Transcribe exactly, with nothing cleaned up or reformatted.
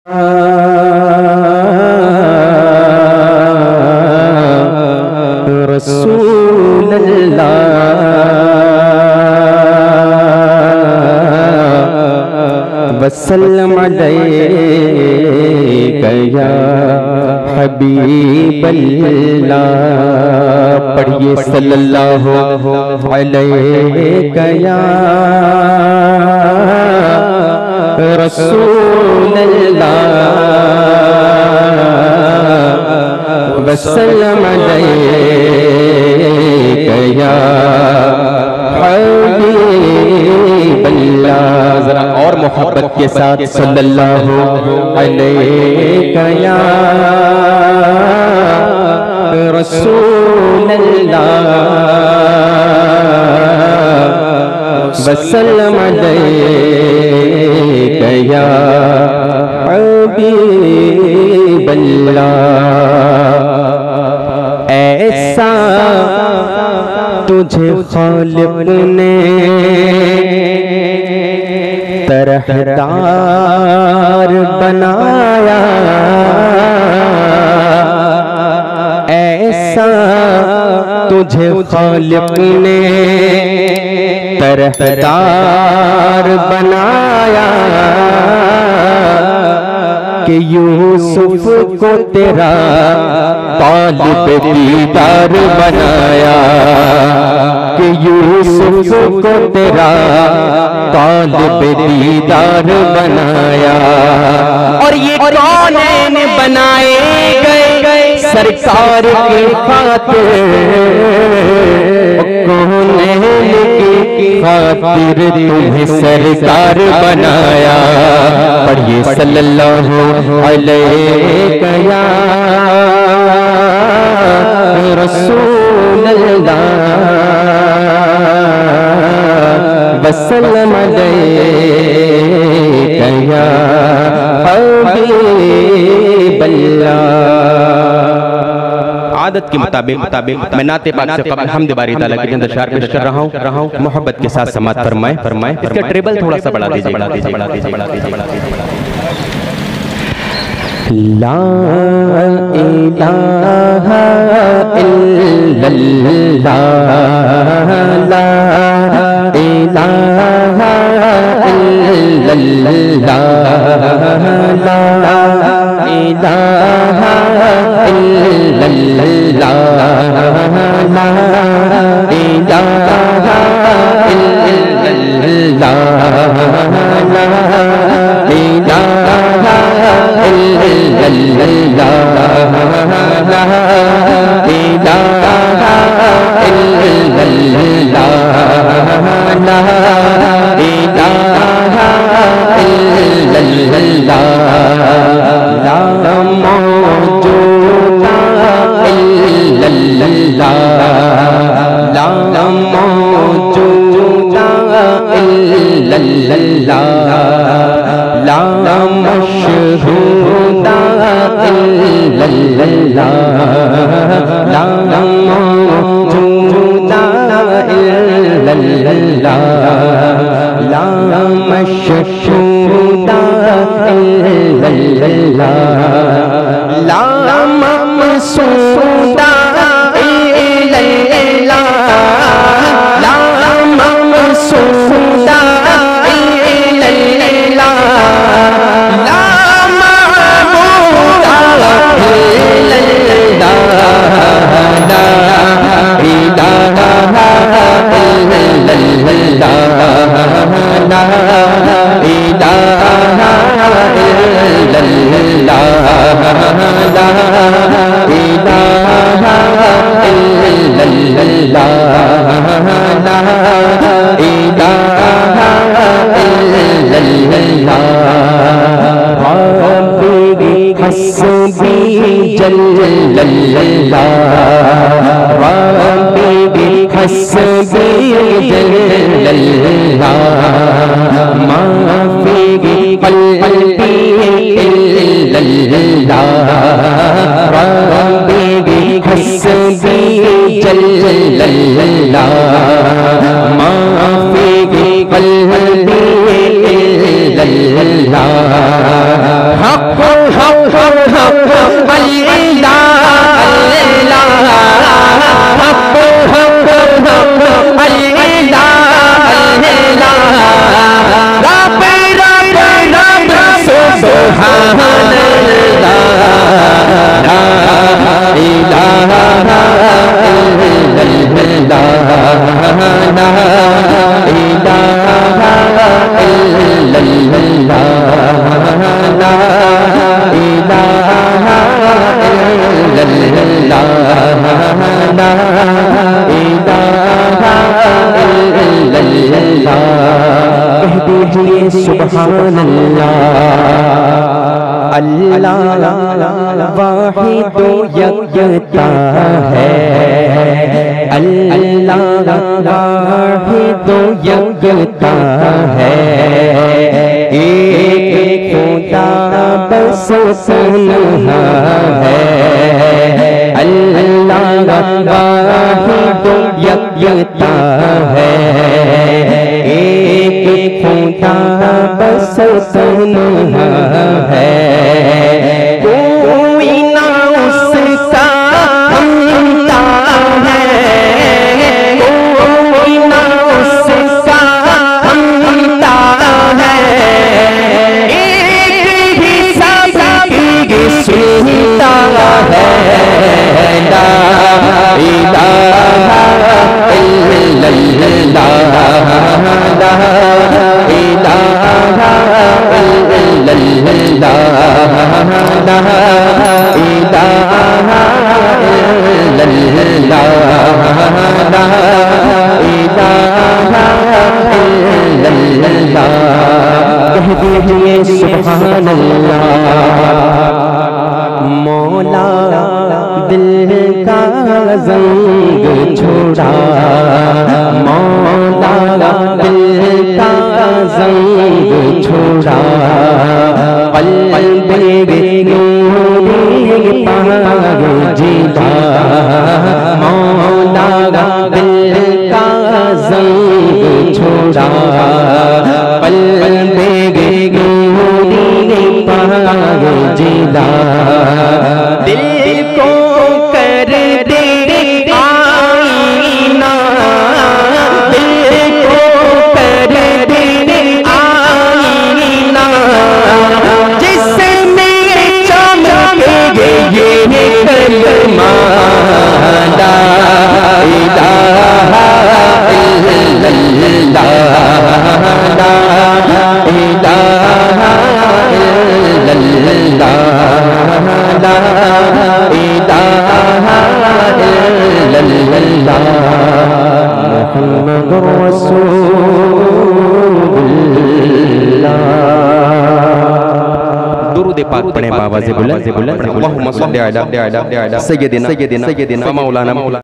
रसूल अल्लाह वसल्लम अलैका या हबीब अल्लाह। पढ़िए सल्लल्लाहु अलैका या रसूल अल्लाह वसल्लम अलैका या हबीब अल्लाह। जरा और मोहब्बत के साथ सल्लल्लाहु अलैका या रसूल अल्लाह वसल्लम अलैका या हबीब अल्लाह। ऐसा तुझे खालिक ने तरहदार बनाया, ऐसा तुझे खालिक ने तरहदार बनाया कि यूसुफ को तेरा तालिब दीदार बनाया, कि यूसुफ को तेरा तालिब दीदार बनाया। और ये कौनैन बनाए गए सरकार की खातिर, कौनैन की खातिर तुम्हें सरकार बनाया। पढ़िए सल्लल्लाहु अलैका या रसूल अल्लाह वसल्लम अलैका या हबीब अल्लाह। आदत के मुताबिक मुताबिक मैं नाते पाक से कबल हमद बारी ताला की इंतजार पेश कर रहा हूं रहा हूं मोहब्बत के साथ समात फरमाए फरमाए इसका ट्रेबल थोड़ा सा बढ़ा दीजिए बढ़ा दीजिए बढ़ा दीजिए बढ़ा दीजिए बढ़ा दीजिए। ला इलाहा इल्लल्लाह, ला इलाहा इल्लल्लाह, ला इलाहा इल्लल्लाह, ला इलाहा इल्लल्लाह, ला इलाहा इल्लल्लाह, ला इलाहा इल्लल्लाह, ला इलाहा इल्लल्लाह, ला मौजूदा इल्लल्लाह, ला मौजूदा इल्लल्लाह, ला मशहूदा इल्लल्लाह, ला मौजूदा इल्लल्लाह, ला मशहूदा इल्लल्लाह, ला मक़सूदा इल्लल्लाह, ला मक़सूदा इल्लल्लाह, ला मअबूदा इल्लल्लाह, ला इलाहा इल्लल्लाह, ला इलाहा इल्लल्लाह, ला इलाहा इल्लल्लाह, ला इलाहा इल्लल्लाह। रब्बी हस्बी जल्लल्लाह, रब्बी हस्बी जल्लल्लाह, मा फी क़ल्बी इल्लल्लाह, रब्बी हस्बी जल्लल्लाह, मा फी क़ल्बी इल्लल्लाह। हक़ सुभान अल्लाह ला इलाहा इल्लल्लाह ला इलाहा इल्लल्लाह ला इलाहा इल्लल्लाह ला इलाहा इल्लल्लाह कह दीजिए सुभान अल्लाह अल्लाह वाहिद यकता है अल्लाह वाहिद यकता है एक खुदा बस तन्हा है अल्लाह वाहिद यकता है एक खुदा बस तन्हा है कोई ना उसका हमता है कोई ना उसका हमता है एक ही सबकी सुनता है ला इलाहा इल्लल्लाह ला इलाहा इल्लल्लाह ला इलाहा इल्लल्लाह ला इलाहा इल्लल्लाह कह दीजिए सुभान अल्लाह मौला दिल का ज़ंग छोड़ा मौला दिल का ज़ंग छोड़ा क़ल्बे नूरी पाए जिला मौला दिल का ज़ंग छोड़ा क़ल्बे नूरी पाए जिला दिल को कर दे आईना दिल को कर दे आईना जिसमें चमके ये कलमा ला इलाहा इल्लल्लाह ला इलाहा इल्लल्लाह ला इलाहा इल्लल्लाह मुहम्मदुर रसूलुल्लाह दुरूद पाक पढ़ें बाबा से बुलंद अल्लाहुम्मा सल्ली अला सय्यिदिना सय्यिदिना मौलाना